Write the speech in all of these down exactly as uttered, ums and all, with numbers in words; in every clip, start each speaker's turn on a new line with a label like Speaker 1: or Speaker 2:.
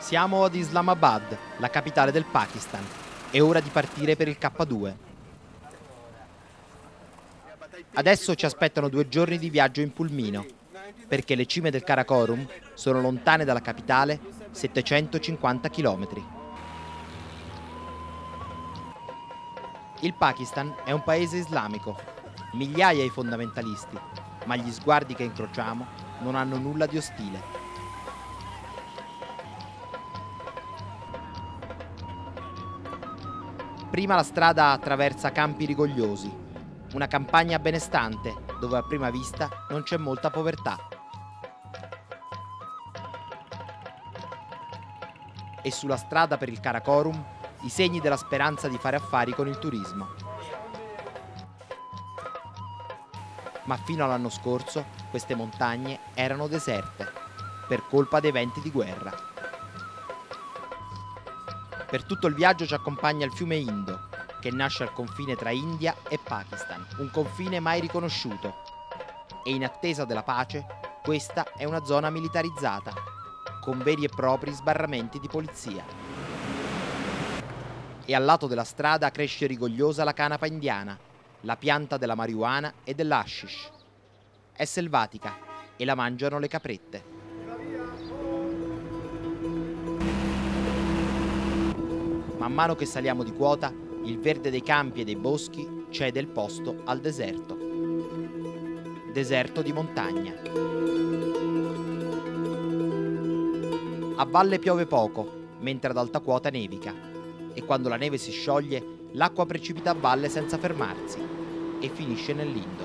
Speaker 1: Siamo ad Islamabad, la capitale del Pakistan. È ora di partire per il K due. Adesso ci aspettano due giorni di viaggio in pulmino, perché le cime del Karakorum sono lontane dalla capitale settecentocinquanta chilometri. Il Pakistan è un paese islamico, migliaia i fondamentalisti, ma gli sguardi che incrociamo non hanno nulla di ostile. Prima la strada attraversa campi rigogliosi, una campagna benestante dove a prima vista non c'è molta povertà. E sulla strada per il Karakorum i segni della speranza di fare affari con il turismo. Ma fino all'anno scorso queste montagne erano deserte per colpa dei venti di guerra. Per tutto il viaggio ci accompagna il fiume Indo, che nasce al confine tra India e Pakistan, un confine mai riconosciuto. E in attesa della pace, questa è una zona militarizzata, con veri e propri sbarramenti di polizia. E al lato della strada cresce rigogliosa la canapa indiana, la pianta della marijuana e dell'hashish. È selvatica e la mangiano le caprette. Man mano che saliamo di quota, il verde dei campi e dei boschi cede il posto al deserto. Deserto di montagna. A valle piove poco, mentre ad alta quota nevica. E quando la neve si scioglie, l'acqua precipita a valle senza fermarsi e finisce nell'Indo.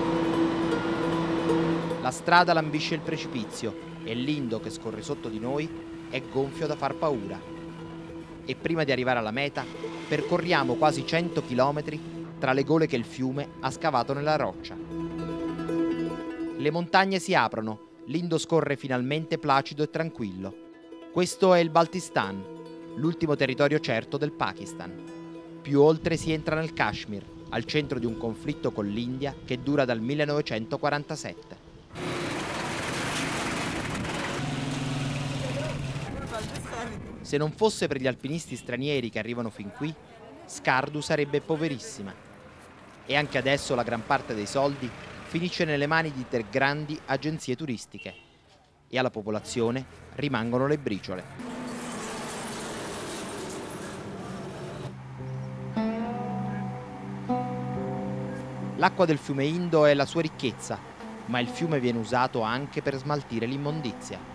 Speaker 1: La strada lambisce il precipizio e l'Indo che scorre sotto di noi è gonfio da far paura. E prima di arrivare alla meta percorriamo quasi cento chilometri tra le gole che il fiume ha scavato nella roccia. Le montagne si aprono, l'Indo scorre finalmente placido e tranquillo. Questo è il Baltistan, l'ultimo territorio certo del Pakistan. Più oltre si entra nel Kashmir, al centro di un conflitto con l'India che dura dal millenovecentoquarantasette. Se non fosse per gli alpinisti stranieri che arrivano fin qui, Skardu sarebbe poverissima. E anche adesso la gran parte dei soldi finisce nelle mani di tre grandi agenzie turistiche. E alla popolazione rimangono le briciole. L'acqua del fiume Indo è la sua ricchezza, ma il fiume viene usato anche per smaltire l'immondizia.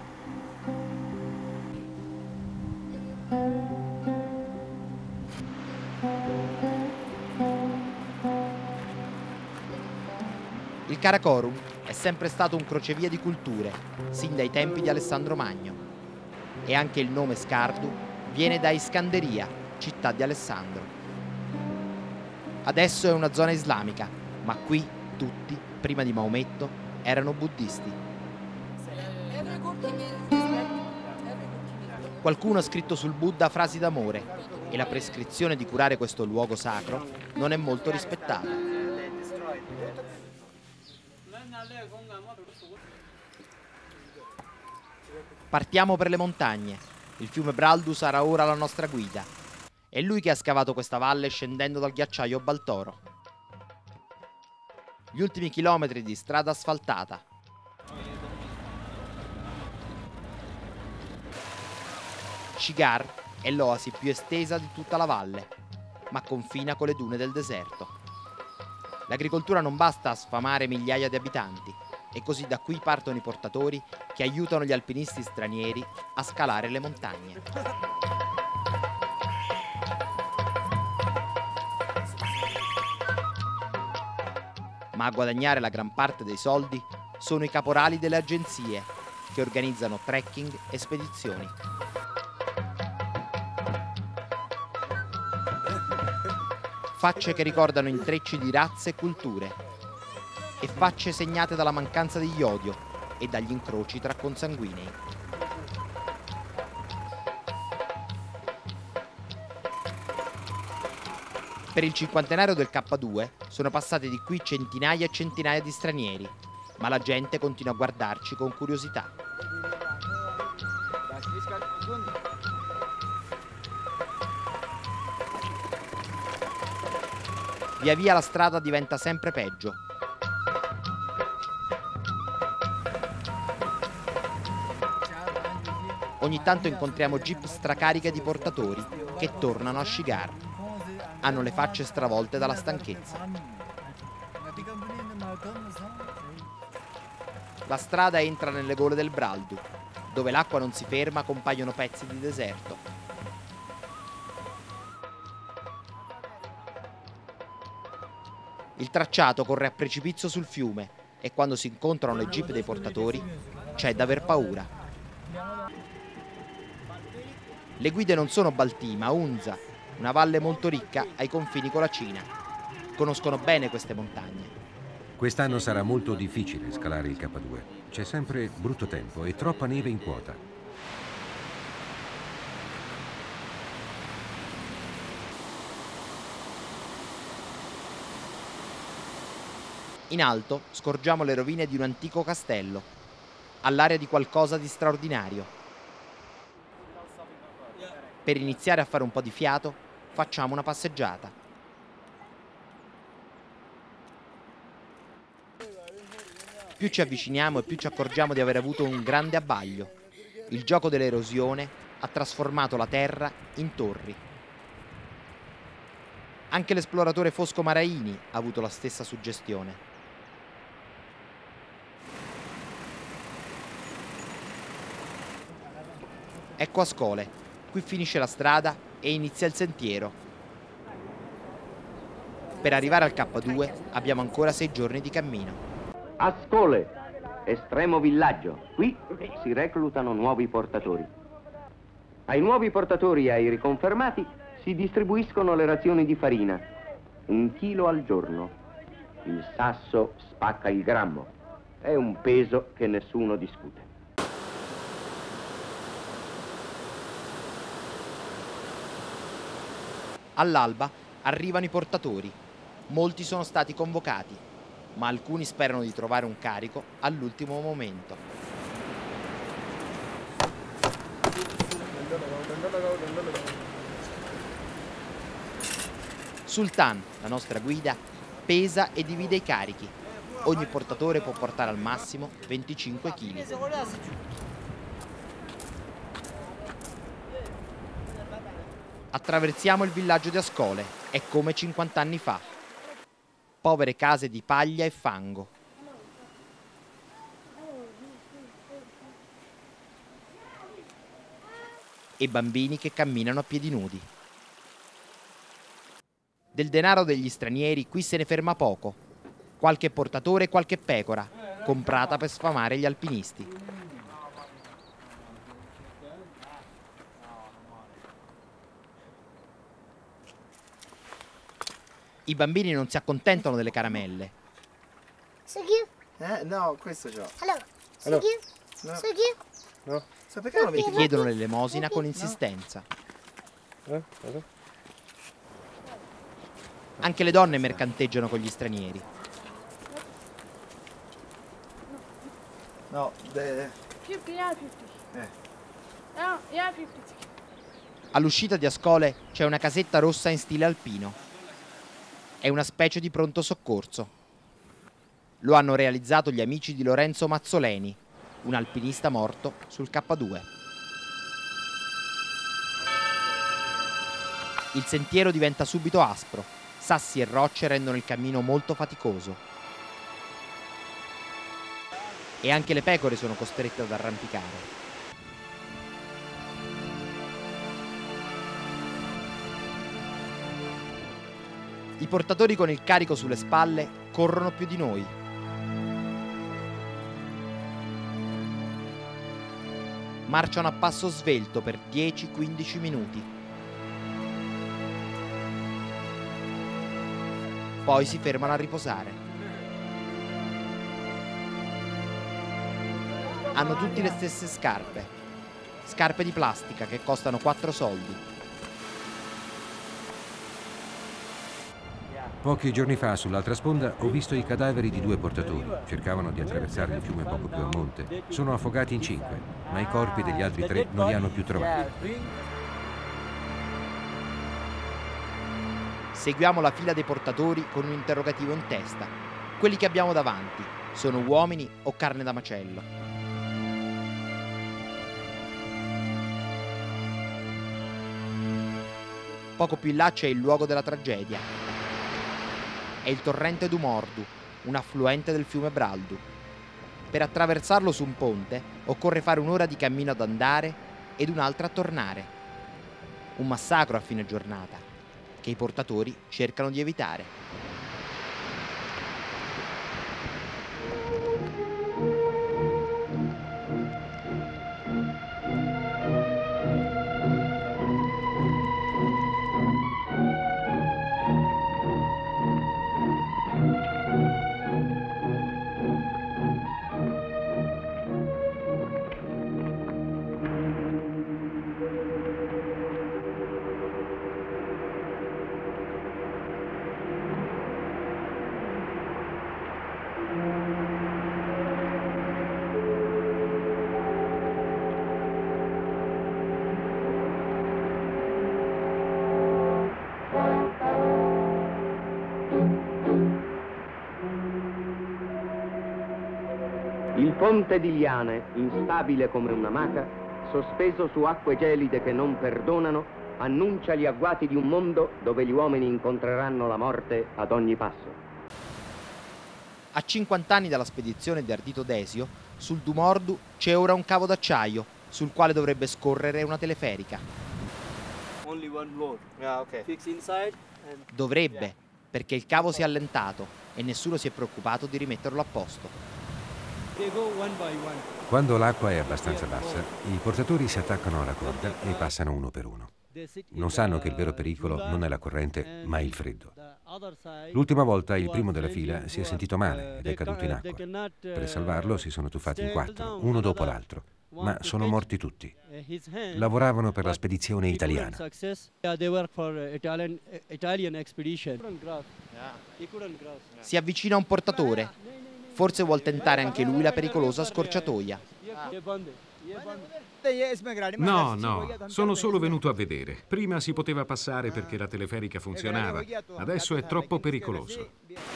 Speaker 1: Il Karakorum è sempre stato un crocevia di culture, sin dai tempi di Alessandro Magno. E anche il nome Skardu viene da Iskanderia, città di Alessandro. Adesso è una zona islamica, ma qui tutti, prima di Maometto, erano buddisti. Qualcuno ha scritto sul Buddha frasi d'amore e la prescrizione di curare questo luogo sacro non è molto rispettata. Partiamo per le montagne. Il fiume Braldu sarà ora la nostra guida. È lui che ha scavato questa valle scendendo dal ghiacciaio Baltoro. Gli ultimi chilometri di strada asfaltata. Shigar è l'oasi più estesa di tutta la valle, ma confina con le dune del deserto. L'agricoltura non basta a sfamare migliaia di abitanti, e così da qui partono i portatori che aiutano gli alpinisti stranieri a scalare le montagne. Ma a guadagnare la gran parte dei soldi sono i caporali delle agenzie che organizzano trekking e spedizioni. Facce che ricordano intrecci di razze e culture e facce segnate dalla mancanza di iodio e dagli incroci tra consanguinei. Per il cinquantenario del K due sono passati di qui centinaia e centinaia di stranieri, ma la gente continua a guardarci con curiosità. Via via la strada diventa sempre peggio. Ogni tanto incontriamo jeep stracariche di portatori che tornano a Shigar. Hanno le facce stravolte dalla stanchezza. La strada entra nelle gole del Braldu. Dove l'acqua non si ferma compaiono pezzi di deserto. Il tracciato corre a precipizio sul fiume e quando si incontrano le jeep dei portatori c'è da aver paura. Le guide non sono Balti, ma Hunza, una valle molto ricca ai confini con la Cina. Conoscono bene queste montagne.
Speaker 2: Quest'anno sarà molto difficile scalare il K due. C'è sempre brutto tempo e troppa neve in quota.
Speaker 1: In alto scorgiamo le rovine di un antico castello, all'aria di qualcosa di straordinario. Per iniziare a fare un po' di fiato, facciamo una passeggiata. Più ci avviciniamo e più ci accorgiamo di aver avuto un grande abbaglio. Il gioco dell'erosione ha trasformato la terra in torri. Anche l'esploratore Fosco Maraini ha avuto la stessa suggestione. Ecco Ascole. Qui finisce la strada e inizia il sentiero. Per arrivare al K due abbiamo ancora sei giorni di cammino.
Speaker 3: Ascole, estremo villaggio. Qui si reclutano nuovi portatori. Ai nuovi portatori e ai riconfermati si distribuiscono le razioni di farina. Un chilo al giorno. Il sasso spacca il grammo. È un peso che nessuno discute.
Speaker 1: All'alba arrivano i portatori. Molti sono stati convocati, ma alcuni sperano di trovare un carico all'ultimo momento. Sultan, la nostra guida, pesa e divide i carichi. Ogni portatore può portare al massimo venticinque chili. Attraversiamo il villaggio di Ascole, è come cinquanta anni fa. Povere case di paglia e fango. E bambini che camminano a piedi nudi. Del denaro degli stranieri qui se ne ferma poco. Qualche portatore e qualche pecora, comprata per sfamare gli alpinisti. I bambini non si accontentano delle caramelle.
Speaker 4: Eh, no, questo c'ho.
Speaker 5: Allora,
Speaker 4: Allora, no. No. So perché non lo
Speaker 1: E
Speaker 4: vedi?
Speaker 1: chiedono l'elemosina con insistenza.
Speaker 4: Eh, cosa?
Speaker 1: Anche le donne mercanteggiano con gli stranieri.
Speaker 4: No, de...
Speaker 5: Eh.
Speaker 1: All'uscita di Ascole c'è una casetta rossa in stile alpino. È una specie di pronto soccorso. Lo hanno realizzato gli amici di Lorenzo Mazzoleni, un alpinista morto sul K due. Il sentiero diventa subito aspro. Sassi e rocce rendono il cammino molto faticoso. E anche le pecore sono costrette ad arrampicare. I portatori con il carico sulle spalle corrono più di noi. Marciano a passo svelto per dieci quindici minuti. Poi si fermano a riposare. Hanno tutti le stesse scarpe. Scarpe di plastica che costano quattro soldi.
Speaker 2: Pochi giorni fa, sull'altra sponda, ho visto i cadaveri di due portatori. Cercavano di attraversare il fiume poco più a monte. Sono affogati in cinque, ma i corpi degli altri tre non li hanno più trovati.
Speaker 1: Seguiamo la fila dei portatori con un interrogativo in testa. Quelli che abbiamo davanti sono uomini o carne da macello? Poco più in là c'è il luogo della tragedia. È il torrente Dumordu, un affluente del fiume Braldu. Per attraversarlo su un ponte occorre fare un'ora di cammino ad andare ed un'altra a tornare. Un massacro a fine giornata, che i portatori cercano di evitare.
Speaker 3: Il ponte di liane, instabile come una maca, sospeso su acque gelide che non perdonano, annuncia gli agguati di un mondo dove gli uomini incontreranno la morte ad ogni passo.
Speaker 1: A cinquanta anni dalla spedizione di Ardito Desio, sul Dumordu c'è ora un cavo d'acciaio, sul quale dovrebbe scorrere una teleferica.
Speaker 6: Only one floor.
Speaker 4: Yeah, okay.
Speaker 6: Fix inside and
Speaker 1: Dovrebbe, perché il cavo si è allentato e nessuno si è preoccupato di rimetterlo a posto.
Speaker 6: they go one by one.
Speaker 2: Quando l'acqua è abbastanza bassa, i portatori si attaccano alla corda e passano uno per uno. Non sanno che il vero pericolo non è la corrente, ma il freddo. L'ultima volta il primo della fila si è sentito male ed è caduto in acqua. Per salvarlo si sono tuffati in quattro, uno dopo l'altro, ma sono morti tutti. Lavoravano per la spedizione italiana.
Speaker 1: Si avvicina un portatore. Forse vuol tentare anche lui la pericolosa scorciatoia.
Speaker 7: No, no, sono solo venuto a vedere. Prima si poteva passare perché la teleferica funzionava. Adesso è troppo pericoloso.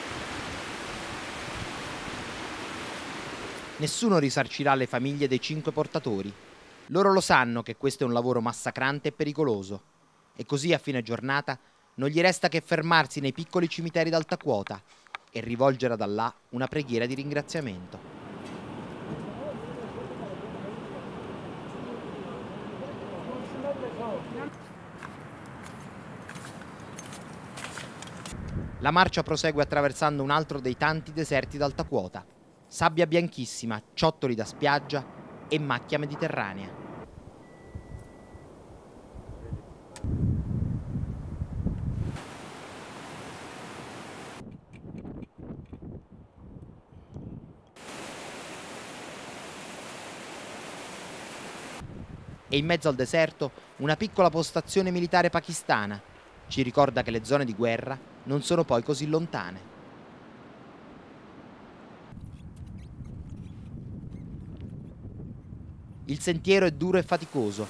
Speaker 1: Nessuno risarcirà le famiglie dei cinque portatori. Loro lo sanno che questo è un lavoro massacrante e pericoloso. E così a fine giornata non gli resta che fermarsi nei piccoli cimiteri d'alta quota e rivolgere ad Allah una preghiera di ringraziamento. La marcia prosegue attraversando un altro dei tanti deserti d'alta quota. Sabbia bianchissima, ciottoli da spiaggia e macchia mediterranea. E in mezzo al deserto una piccola postazione militare pakistana ci ricorda che le zone di guerra non sono poi così lontane. Il sentiero è duro e faticoso.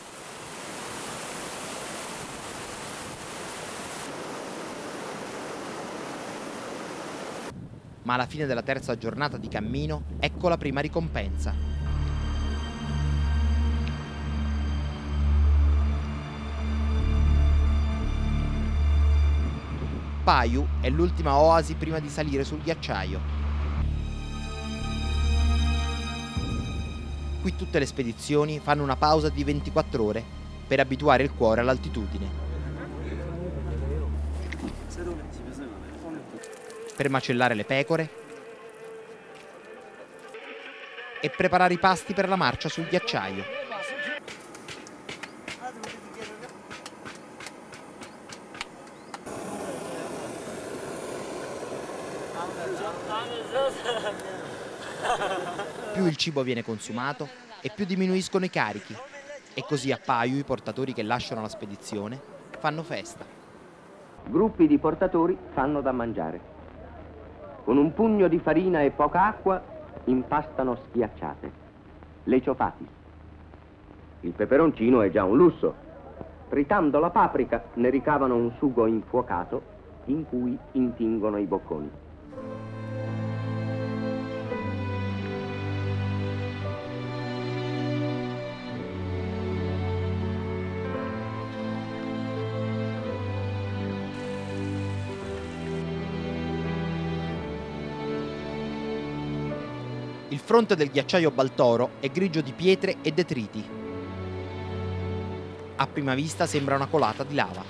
Speaker 1: Ma alla fine della terza giornata di cammino ecco la prima ricompensa. Payu è l'ultima oasi prima di salire sul ghiacciaio. Qui tutte le spedizioni fanno una pausa di ventiquattro ore per abituare il cuore all'altitudine. Per macellare le pecore e preparare i pasti per la marcia sul ghiacciaio. Più il cibo viene consumato e più diminuiscono i carichi. E così a Payu i portatori che lasciano la spedizione fanno festa.
Speaker 3: Gruppi di portatori fanno da mangiare. Con un pugno di farina e poca acqua impastano schiacciate. Le ciofati. Il peperoncino è già un lusso. Tritando la paprika ne ricavano un sugo infuocato in cui intingono i bocconi.
Speaker 1: Il fronte del ghiacciaio Baltoro è grigio di pietre e detriti. A prima vista sembra una colata di lava.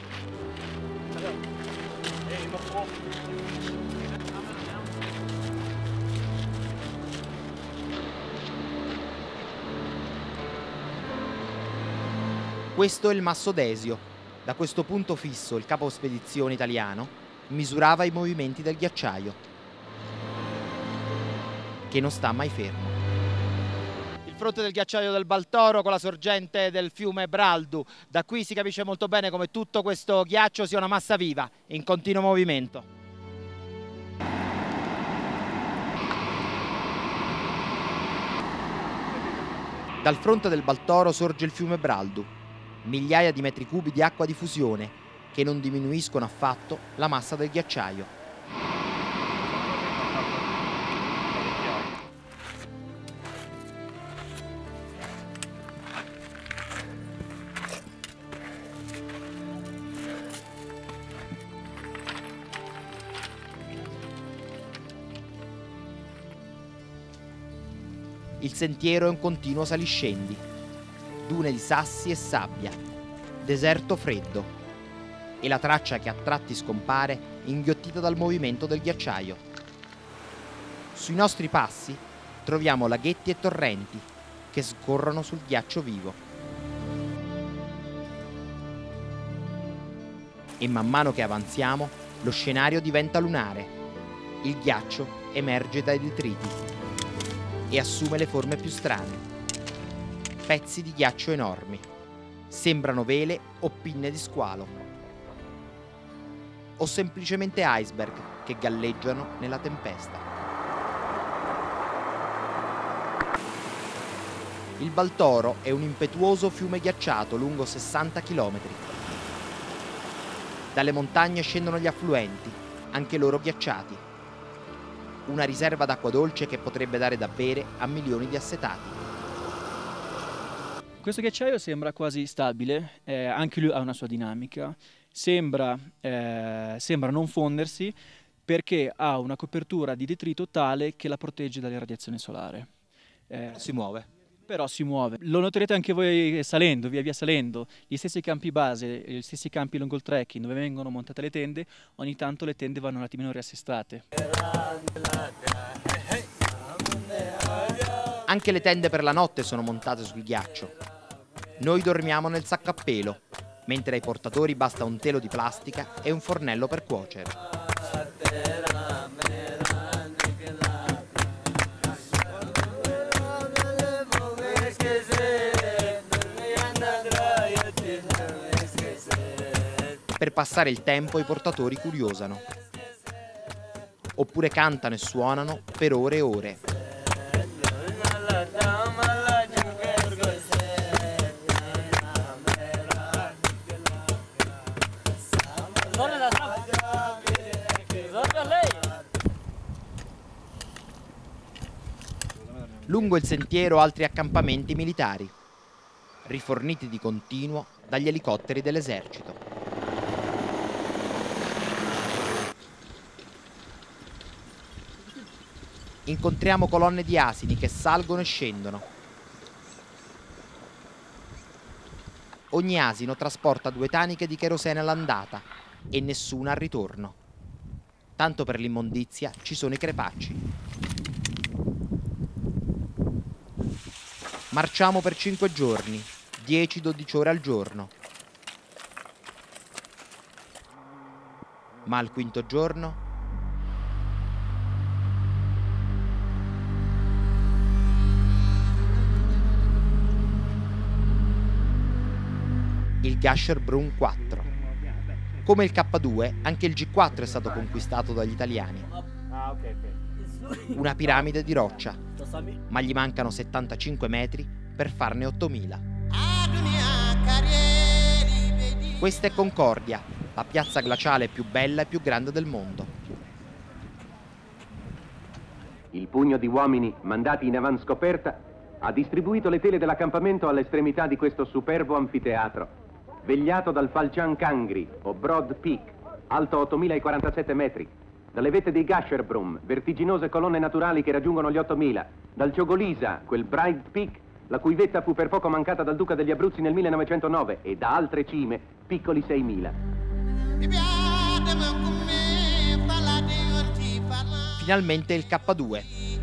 Speaker 1: Questo è il Masso Desio. Da questo punto fisso il capo spedizione italiano misurava i movimenti del ghiacciaio, che non sta mai fermo. Il fronte del ghiacciaio del Baltoro con la sorgente del fiume Braldu. Da qui si capisce molto bene come tutto questo ghiaccio sia una massa viva, in continuo movimento. Dal fronte del Baltoro sorge il fiume Braldu, migliaia di metri cubi di acqua di fusione che non diminuiscono affatto la massa del ghiacciaio. Il sentiero è un continuo saliscendi, dune di sassi e sabbia, deserto freddo e la traccia che a tratti scompare inghiottita dal movimento del ghiacciaio. Sui nostri passi troviamo laghetti e torrenti che scorrono sul ghiaccio vivo. E man mano che avanziamo lo scenario diventa lunare, il ghiaccio emerge dai detriti e assume le forme più strane. Pezzi di ghiaccio enormi. Sembrano vele o pinne di squalo. O semplicemente iceberg che galleggiano nella tempesta. Il Baltoro è un impetuoso fiume ghiacciato lungo sessanta chilometri. Dalle montagne scendono gli affluenti, anche loro ghiacciati. Una riserva d'acqua dolce che potrebbe dare da bere a milioni di assetati.
Speaker 8: Questo ghiacciaio sembra quasi stabile, eh, anche lui ha una sua dinamica, sembra, eh, sembra non fondersi perché ha una copertura di detrito tale che la protegge dalle radiazioni solari. Eh,
Speaker 1: si muove.
Speaker 8: Però si muove. Lo noterete anche voi salendo, via via salendo, gli stessi campi base, gli stessi campi lungo il trekking dove vengono montate le tende, ogni tanto le tende vanno un attimino riassestate.
Speaker 1: Anche le tende per la notte sono montate sul ghiaccio. Noi dormiamo nel sacco a pelo, mentre ai portatori basta un telo di plastica e un fornello per cuocere. Per passare il tempo i portatori curiosano, oppure cantano e suonano per ore e ore. Lungo il sentiero altri accampamenti militari, riforniti di continuo dagli elicotteri dell'esercito. Incontriamo colonne di asini che salgono e scendono. Ogni asino trasporta due taniche di cherosene all'andata e nessuna al ritorno. Tanto per l'immondizia ci sono i crepacci. Marciamo per cinque giorni, dieci dodici ore al giorno. Ma al quinto giorno il Gasherbrum quattro. Come il K due, anche il G quattro è stato conquistato dagli italiani. Una piramide di roccia, ma gli mancano settantacinque metri per farne ottomila. Questa è Concordia, la piazza glaciale più bella e più grande del mondo.
Speaker 3: Il pugno di uomini mandati in avanscoperta ha distribuito le tele dell'accampamento all'estremità di questo superbo anfiteatro, vegliato dal Falcian Kangri, o Broad Peak, alto ottomilaquarantasette metri, dalle vette dei Gasherbrum, vertiginose colonne naturali che raggiungono gli ottomila, dal Ciogolisa, quel Bright Peak, la cui vetta fu per poco mancata dal Duca degli Abruzzi nel millenovecentonove, e da altre cime, piccoli seimila.
Speaker 1: Finalmente il K due.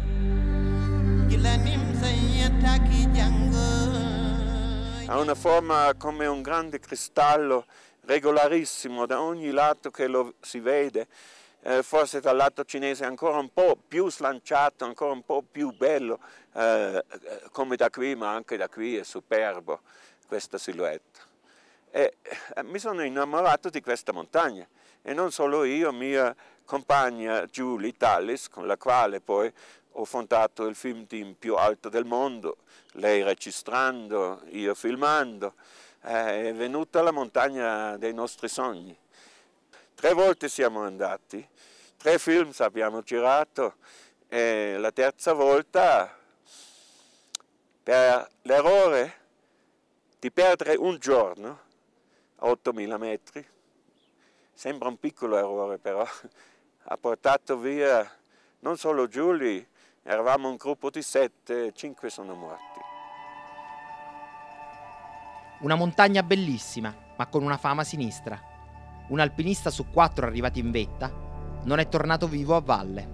Speaker 9: Ha una forma come un grande cristallo, regolarissimo da ogni lato che lo si vede. Eh, forse dal lato cinese è ancora un po' più slanciato, ancora un po' più bello, eh, come da qui, ma anche da qui è superbo questa silhouette. E eh, mi sono innamorato di questa montagna, e non solo io, mia compagna Julie Tallis, con la quale poi ho fondato il film team più alto del mondo, lei registrando, io filmando. Eh, è venuta la montagna dei nostri sogni. Tre volte siamo andati, tre film abbiamo girato, e la terza volta, per l'errore di perdere un giorno a ottomila metri, sembra un piccolo errore però, ha portato via non solo Julie, eravamo un gruppo di sette, cinque sono morti.
Speaker 1: Una montagna bellissima, ma con una fama sinistra. Un alpinista su quattro arrivati in vetta non è tornato vivo a valle.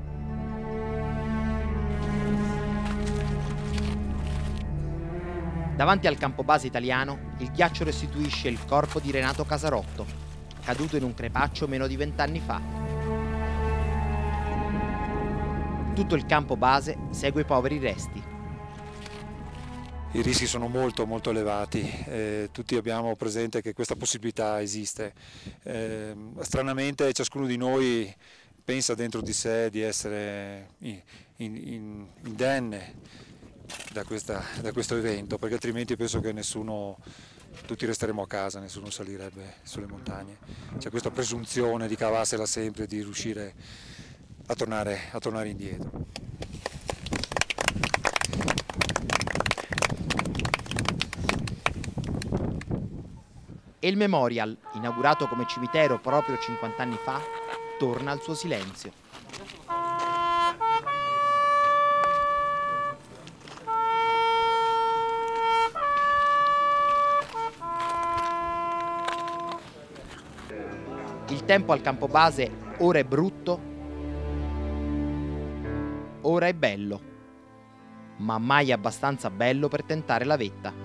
Speaker 1: Davanti al campo base italiano, il ghiaccio restituisce il corpo di Renato Casarotto, caduto in un crepaccio meno di vent'anni fa. Tutto il campo base segue i poveri resti.
Speaker 10: I rischi sono molto molto elevati, eh, tutti abbiamo presente che questa possibilità esiste. Eh, stranamente ciascuno di noi pensa dentro di sé di essere in, in, indenne da, questa, da questo evento, perché altrimenti penso che nessuno, tutti resteremo a casa, nessuno salirebbe sulle montagne. C'è questa presunzione di cavarsela sempre, di riuscire a tornare, a tornare indietro.
Speaker 1: E il Memorial, inaugurato come cimitero proprio cinquanta anni fa, torna al suo silenzio. Il tempo al campo base ora è brutto, ora è bello, ma mai abbastanza bello per tentare la vetta.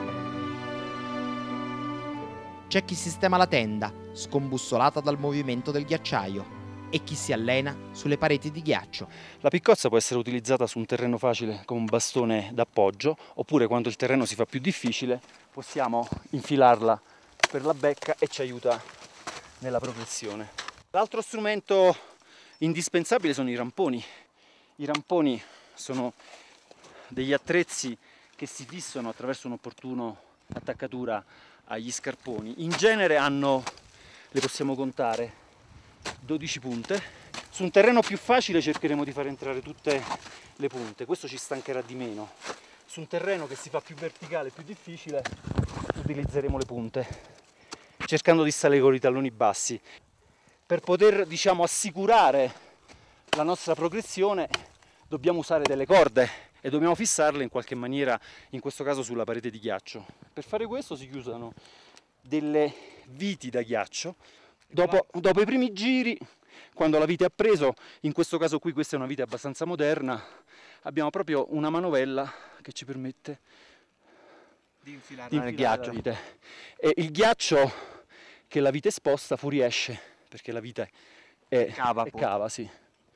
Speaker 1: C'è chi sistema la tenda, scombussolata dal movimento del ghiacciaio, e chi si allena sulle pareti di ghiaccio.
Speaker 8: La piccozza può essere utilizzata su un terreno facile come un bastone d'appoggio, oppure quando il terreno si fa più difficile possiamo infilarla per la becca e ci aiuta nella progressione. L'altro strumento indispensabile sono i ramponi. I ramponi sono degli attrezzi che si fissano attraverso un'opportuna attaccatura agli scarponi. In genere hanno, le possiamo contare, dodici punte. Su un terreno più facile cercheremo di far entrare tutte le punte, questo ci stancherà di meno. Su un terreno che si fa più verticale, più difficile, utilizzeremo le punte, cercando di stare con i talloni bassi. Per poter, diciamo, assicurare la nostra progressione dobbiamo usare delle corde e dobbiamo fissarle in qualche maniera, in questo caso sulla parete di ghiaccio. Per fare questo si usano delle viti da ghiaccio. Dopo, dopo i primi giri, quando la vite ha preso, in questo caso qui questa è una vite abbastanza moderna, abbiamo proprio una manovella che ci permette di infilare nel ghiaccio. E il ghiaccio che la vite sposta fuoriesce, perché la vite è cava, è cava, sì.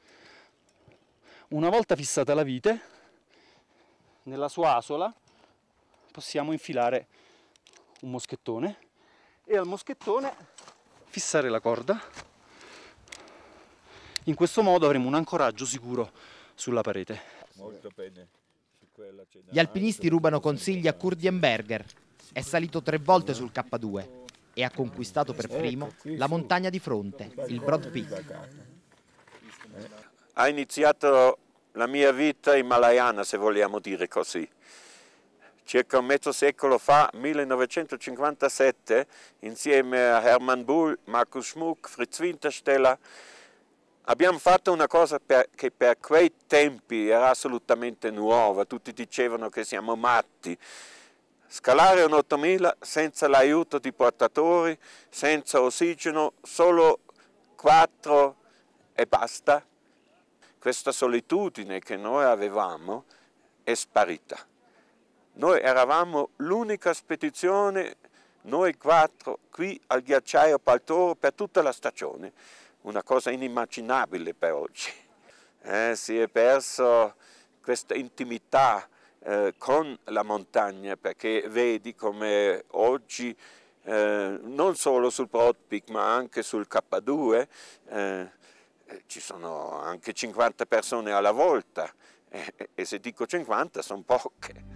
Speaker 8: Una volta fissata la vite, nella sua asola possiamo infilare un moschettone e al moschettone fissare la corda. In questo modo avremo un ancoraggio sicuro sulla parete.
Speaker 9: Molto bene.
Speaker 1: Gli alpinisti rubano consigli a Kurdienberger. È salito tre volte sul K due. e ha conquistato per primo la montagna di fronte, il Broad Peak.
Speaker 9: Ha iniziato la mia vita himalayana, se vogliamo dire così. Circa un mezzo secolo fa, millenovecentocinquantasette, insieme a Hermann Bull, Markus Schmuck, Fritz Wintersteller, abbiamo fatto una cosa per, che per quei tempi era assolutamente nuova. Tutti dicevano che siamo matti. Scalare un ottomila senza l'aiuto di portatori, senza ossigeno, solo quattro e basta. Questa solitudine che noi avevamo è sparita. Noi eravamo l'unica spedizione, noi quattro, qui al ghiacciaio Baltoro per tutta la stagione. Una cosa inimmaginabile per oggi. Eh, si è perso questa intimità eh, con la montagna, perché vedi come oggi, eh, non solo sul Broad Peak ma anche sul K due, eh, ci sono anche cinquanta persone alla volta, eh, e se dico cinquanta sono poche.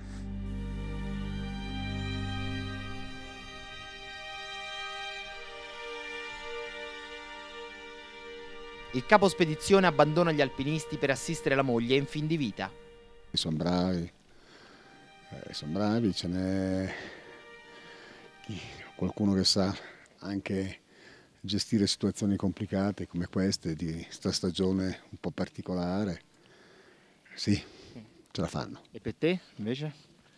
Speaker 1: Il capo spedizione abbandona gli alpinisti per assistere la moglie in fin di vita.
Speaker 11: Sono bravi, eh, sono bravi, ce n'è qualcuno che sa anche gestire situazioni complicate come queste di sta stagione un po' particolare. Sì, ce la fanno.
Speaker 8: E per te invece?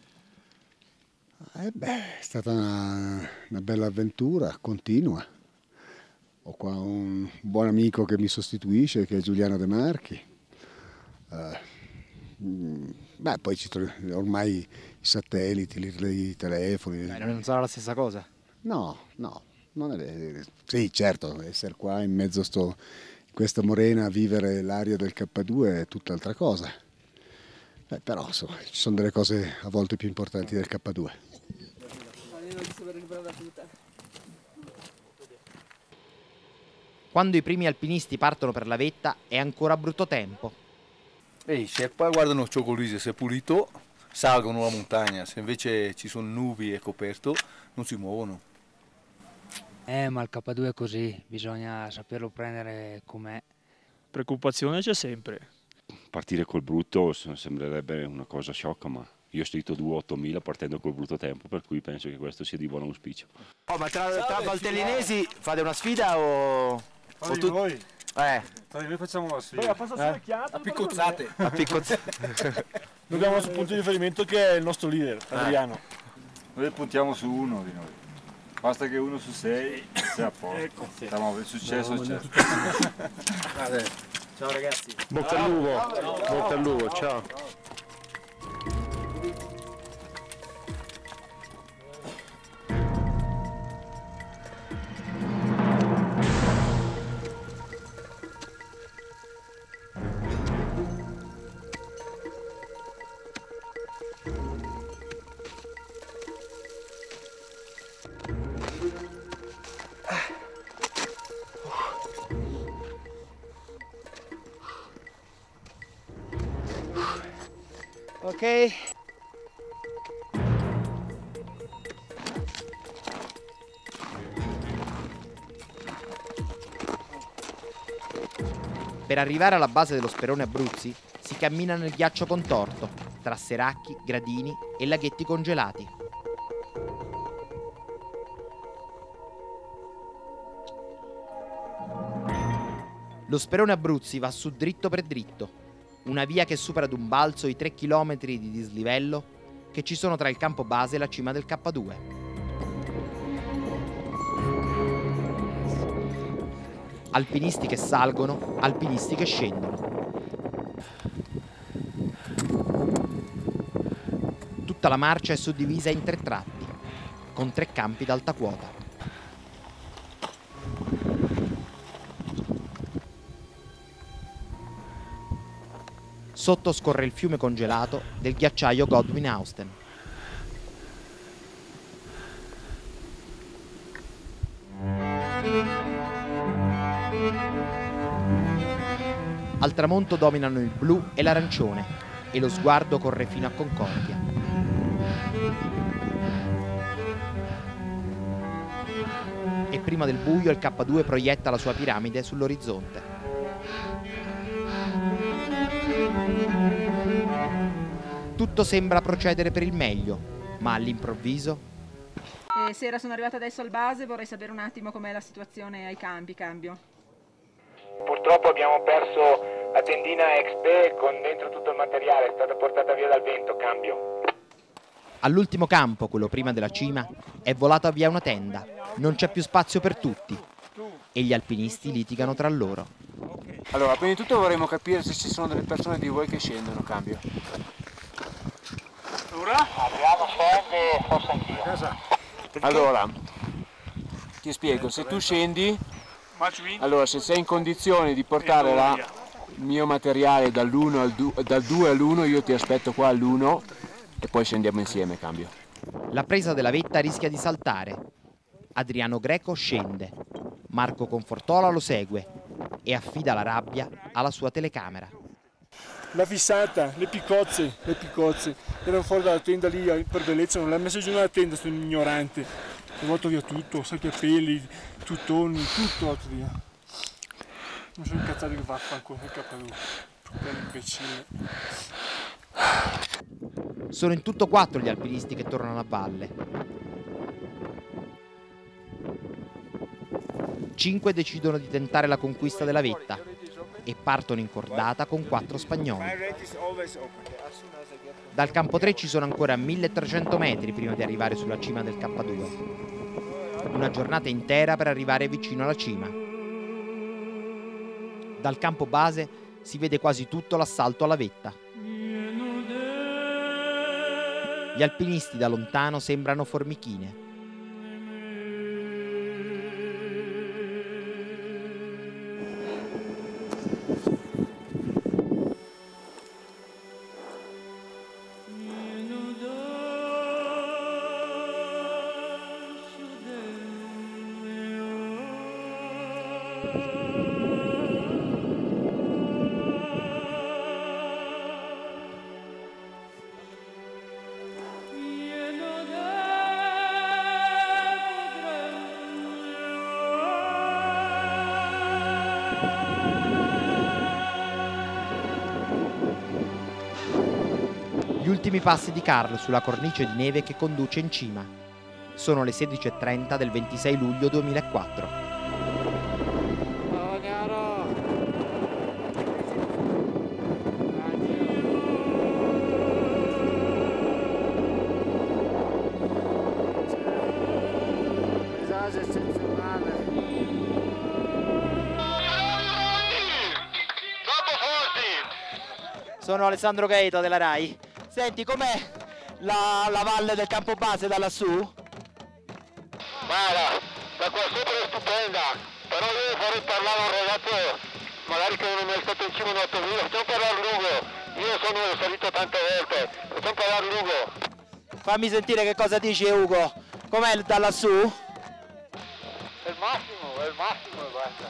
Speaker 11: Eh beh, è stata una, una bella avventura, continua. Ho qua un buon amico che mi sostituisce, che è Giuliano De Marchi. Uh, beh, poi ci troviamo, ormai i satelliti, i, i telefoni.
Speaker 8: Beh, non sarà la stessa cosa?
Speaker 11: No, no. Non è, sì, certo, essere qua in mezzo a sto, in questa morena a vivere l'aria del K due è tutt'altra cosa. Beh, però insomma, ci sono delle cose a volte più importanti del K due.
Speaker 1: Quando i primi alpinisti partono per la vetta è ancora brutto tempo.
Speaker 12: Ehi, se poi guardano ciò che se è pulito, salgono la montagna, se invece ci sono nubi e coperto, non si muovono.
Speaker 13: Eh, ma il K due è così, bisogna saperlo prendere com'è.
Speaker 8: Preoccupazione c'è sempre.
Speaker 14: Partire col brutto sembrerebbe una cosa sciocca, ma io ho scritto due ottomila partendo col brutto tempo, per cui penso che questo sia di buon auspicio.
Speaker 15: Oh, ma tra, tra valtellinesi fate una sfida o...
Speaker 16: Tra di
Speaker 15: tu...
Speaker 16: noi?
Speaker 15: Eh.
Speaker 16: Tra di noi facciamo una sfida.
Speaker 15: Beh, passa
Speaker 16: eh?
Speaker 15: a piccozzate. A piccozzate.
Speaker 16: Noi abbiamo il punto di riferimento che è il nostro leader, Adriano.
Speaker 17: Noi puntiamo su uno di noi. Basta che uno su sei sia a posto.
Speaker 16: Ecco.
Speaker 17: Siamo, il successo c'è.
Speaker 16: Ciao ragazzi.
Speaker 18: Bocca al lupo. Bocca al lupo, ciao.
Speaker 15: Ok.
Speaker 1: Per arrivare alla base dello Sperone Abruzzi si cammina nel ghiaccio contorto, tra seracchi, gradini e laghetti congelati. Lo Sperone Abruzzi va su dritto per dritto, una via che supera d'un balzo i tre chilometri di dislivello che ci sono tra il campo base e la cima del K due. Alpinisti che salgono, alpinisti che scendono. Tutta la marcia è suddivisa in tre tratti, con tre campi d'alta quota. Sotto scorre il fiume congelato del ghiacciaio Godwin-Austen. Al tramonto dominano il blu e l'arancione e lo sguardo corre fino a Concordia. prima del buio il K due proietta la sua piramide sull'orizzonte. Tutto sembra procedere per il meglio, ma all'improvviso...
Speaker 19: Eh, sera, sono arrivata adesso al base, vorrei sapere un attimo com'è la situazione ai campi, cambio.
Speaker 20: Purtroppo abbiamo perso la tendina X P con dentro tutto il materiale, è stata portata via dal vento, cambio.
Speaker 1: All'ultimo campo, quello prima della cima, è volata via una tenda, non c'è più spazio per tutti e gli alpinisti litigano tra loro.
Speaker 21: Allora, prima di tutto vorremmo capire se ci sono delle persone di voi che scendono, cambio.
Speaker 20: Adriano scende, forse anch'io.
Speaker 21: Allora, ti spiego, se tu scendi, allora se sei in condizione di portare la, il mio materiale dall'uno al dal due all'uno, io ti aspetto qua all'uno e poi scendiamo insieme, cambio.
Speaker 1: La presa della vetta rischia di saltare. Adriano Greco scende, Marco Confortola lo segue e affida la rabbia alla sua telecamera.
Speaker 16: La fissata, le piccozze, le piccozze, erano fuori dalla tenda lì, per bellezza non l'ha messa giù nella tenda, sono ignorante. Ho volto via tutto, sacchi a peli, tuttoni, tutto volto via. Non sono incazzato che vaffanculo il K due, proprio imbecille.
Speaker 1: Sono in tutto quattro gli alpinisti che tornano a valle. Cinque decidono di tentare la conquista della vetta e partono in cordata con quattro spagnoli. Dal campo tre ci sono ancora milletrecento metri prima di arrivare sulla cima del K due. Una giornata intera per arrivare vicino alla cima. Dal campo base si vede quasi tutto l'assalto alla vetta. Gli alpinisti da lontano sembrano formichine. Gli ultimi passi di Carl sulla cornice di neve che conduce in cima. Sono le sedici e trenta del ventisei luglio duemilaquattro.
Speaker 15: Sono Alessandro Gaeto della Rai. Senti, com'è la, la valle del campo base da lassù?
Speaker 20: Guarda, da qua sopra è stupenda, però io vorrei parlare a un ragazzo, magari che non è mai stato in cima in autovia, facciamo parlare lungo, io sono salito tante volte, facciamo parlare lungo.
Speaker 15: Fammi sentire che cosa dici, Ugo. Com'è da lassù?
Speaker 20: È il massimo, è il massimo e basta.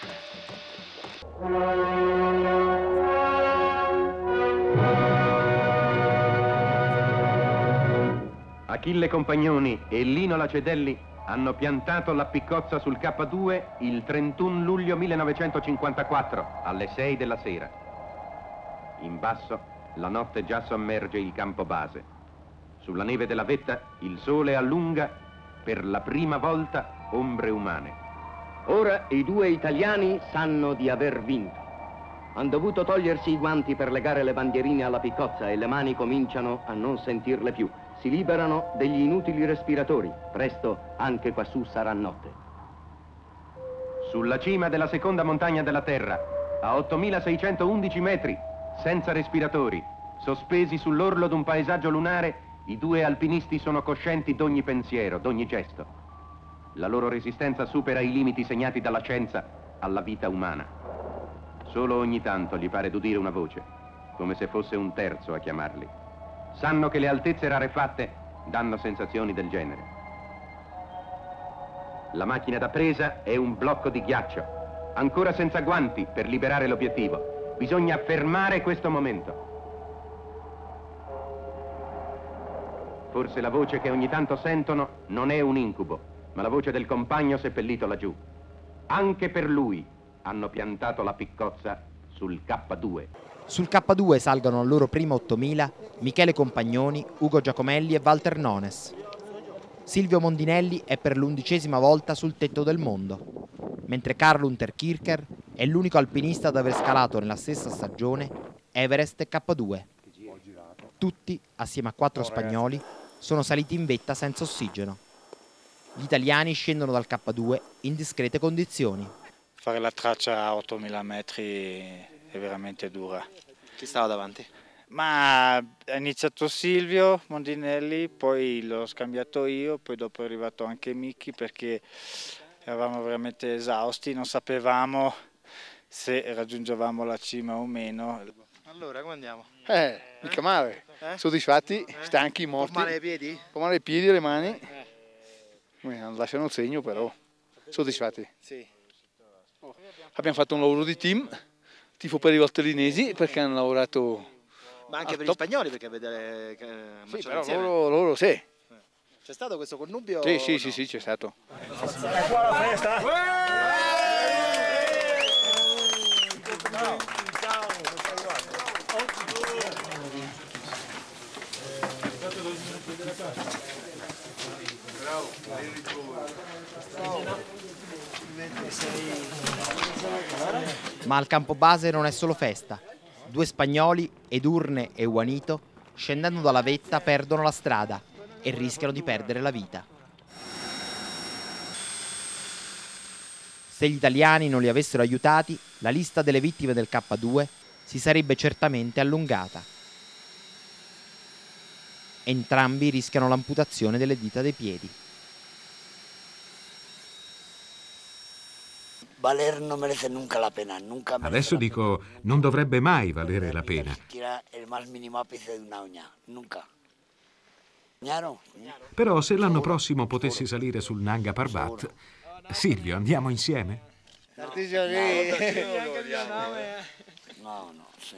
Speaker 2: Achille Compagnoni e Lino Lacedelli hanno piantato la piccozza sul K due il trentuno luglio millenovecentocinquantaquattro alle sei della sera. In basso la notte già sommerge il campo base. Sulla neve della vetta il sole allunga per la prima volta ombre umane.
Speaker 3: Ora i due italiani sanno di aver vinto. Hanno dovuto togliersi i guanti per legare le bandierine alla piccozza e le mani cominciano a non sentirle più. Si liberano degli inutili respiratori. Presto anche quassù sarà notte.
Speaker 2: Sulla cima della seconda montagna della Terra, a ottomilaseicentoundici metri, senza respiratori, sospesi sull'orlo d'un paesaggio lunare, i due alpinisti sono coscienti d'ogni pensiero, d'ogni gesto. La loro resistenza supera i limiti segnati dalla scienza alla vita umana. Solo ogni tanto gli pare d'udire una voce, come se fosse un terzo a chiamarli. Sanno che le altezze rarefatte danno sensazioni del genere. La macchina da presa è un blocco di ghiaccio, ancora senza guanti per liberare l'obiettivo. Bisogna fermare questo momento. Forse la voce che ogni tanto sentono non è un incubo,
Speaker 3: ma la voce del compagno seppellito laggiù. Anche per lui hanno piantato la piccozza sul K due.
Speaker 1: Sul K due salgono al loro prima ottomila Michele Compagnoni, Ugo Giacomelli e Walter Nones. Silvio Mondinelli è per l'undicesima volta sul tetto del mondo, mentre Karl Unterkircher è l'unico alpinista ad aver scalato nella stessa stagione Everest e K due. Tutti, assieme a quattro spagnoli, sono saliti in vetta senza ossigeno. Gli italiani scendono dal K due in discrete condizioni.
Speaker 5: Fare la traccia a ottomila metri è veramente dura.
Speaker 15: Chi stava davanti?
Speaker 5: Ma ha iniziato Silvio Mondinelli, poi l'ho scambiato io, poi dopo è arrivato anche Micchi perché eravamo veramente esausti, non sapevamo se raggiungevamo la cima o meno.
Speaker 15: Allora, come andiamo?
Speaker 12: Eh, mica male.
Speaker 15: Eh?
Speaker 12: Soddisfatti, stanchi, morti.
Speaker 15: Un po' male ai piedi?
Speaker 12: Un po' male ai piedi e le mani. Eh. Non lasciano il segno però. Soddisfatti.
Speaker 15: Sì.
Speaker 12: Abbiamo fatto un lavoro di team, tifo per i valtellinesi perché hanno lavorato.
Speaker 15: Ma anche per
Speaker 12: top.
Speaker 15: gli spagnoli, perché vedere che
Speaker 12: sì, però loro, loro sì.
Speaker 15: C'è stato questo connubio?
Speaker 12: Sì, sì,
Speaker 15: no?
Speaker 12: sì, sì, c'è stato.
Speaker 16: È qua la festa!
Speaker 1: Ma al campo base non è solo festa. Due spagnoli, Edurne e Juanito, scendendo dalla vetta perdono la strada e rischiano di perdere la vita. Se gli italiani non li avessero aiutati, la lista delle vittime del K due si sarebbe certamente allungata. Entrambi rischiano l'amputazione delle dita dei piedi.
Speaker 22: Valer no merece nunca la pena, nunca merece.
Speaker 7: Adesso dico, non dovrebbe mai valere la pena.
Speaker 22: Siquiera el más mínimo ápice de una uña, nunca.
Speaker 7: Però se l'anno prossimo potessi salire sul Nanga Parbat, Silvio, andiamo insieme?
Speaker 22: No, no, sì.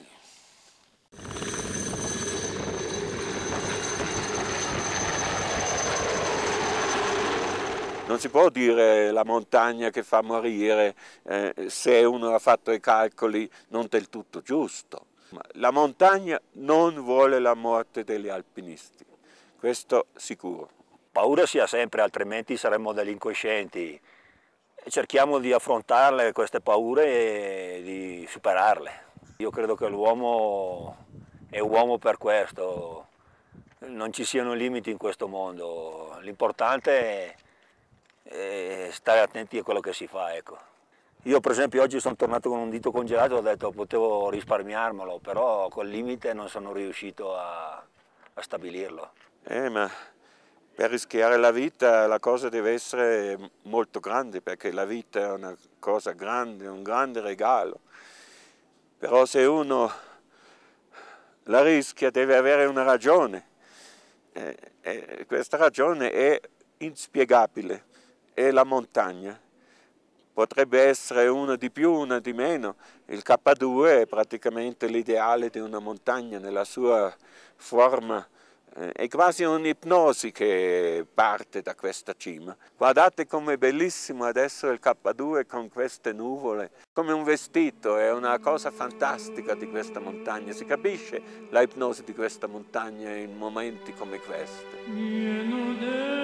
Speaker 9: Non si può dire la montagna che fa morire eh, se uno ha fatto i calcoli non del tutto giusto. Ma la montagna non vuole la morte degli alpinisti, questo sicuro.
Speaker 23: Paura sia sempre, altrimenti saremmo degli incoscienti. Cerchiamo di affrontarle queste paure e di superarle. Io credo che l'uomo è uomo per questo, non ci siano limiti in questo mondo. L'importante è e stare attenti a quello che si fa, ecco. Io per esempio oggi sono tornato con un dito congelato, ho detto potevo risparmiarmelo, però col limite non sono riuscito a, a stabilirlo.
Speaker 9: Eh, ma per rischiare la vita la cosa deve essere molto grande, perché la vita è una cosa grande, un grande regalo. Però se uno la rischia deve avere una ragione, eh, eh, questa ragione è inspiegabile. E la montagna potrebbe essere una di più, una di meno. Il K due è praticamente l'ideale di una montagna nella sua forma. È quasi un'ipnosi che parte da questa cima. Guardate com'è bellissimo adesso il K due con queste nuvole, come un vestito, è una cosa fantastica di questa montagna. Si capisce la ipnosi di questa montagna in momenti come questi.